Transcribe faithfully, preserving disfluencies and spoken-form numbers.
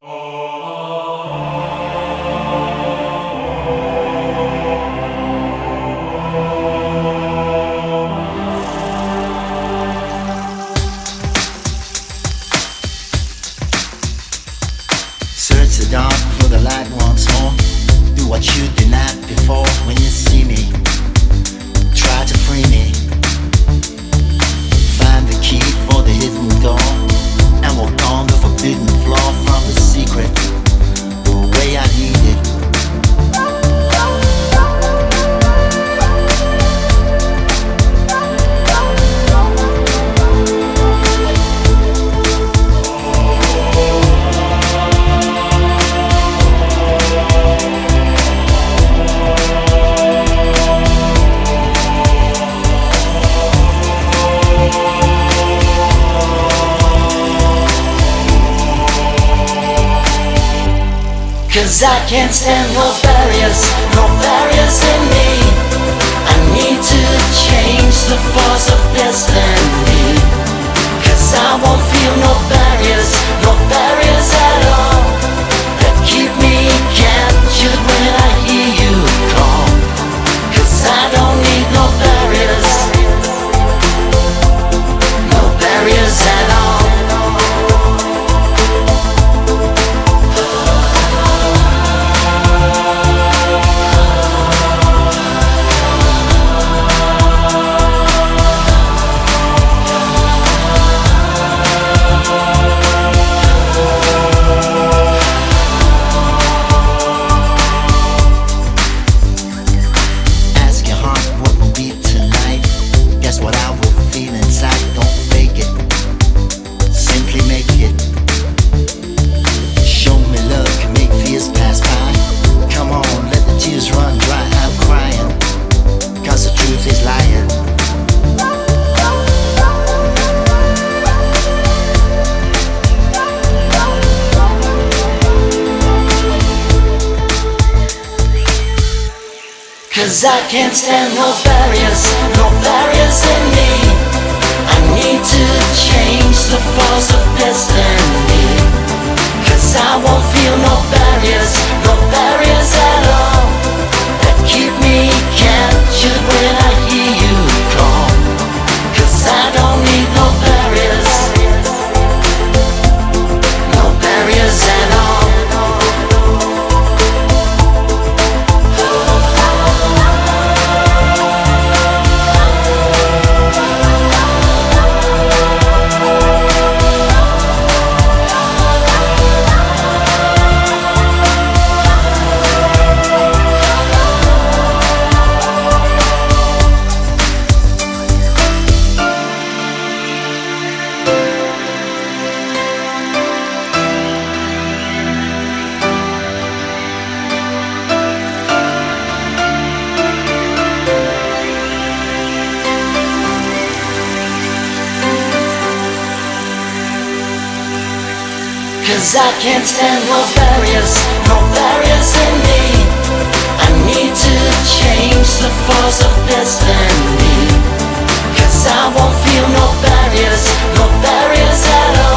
Search the dark for the light once more. Do what you denied before. When you see me, try to free me. Find the key for the hidden door and walk on the forbidden floor from the secret, the way I need it. Cause I can't stand no barriers, no barriers in me. I need to change the force of destiny. Cause I won't feel no barriers, no barriers at all, that keep me captured when I hear you call. Cause I don't need no barriers, no barriers at all. Cause I can't stand no barriers, no barriers in me. I need to change the force of destiny. Cause I won't feel no barriers, no barriers at all, that keep me captured when I hear you call. Cause I don't need no barriers, no barriers at all. Cause I can't stand no barriers, no barriers in me. I need to change the force of destiny. Cause I won't feel no barriers, no barriers at all.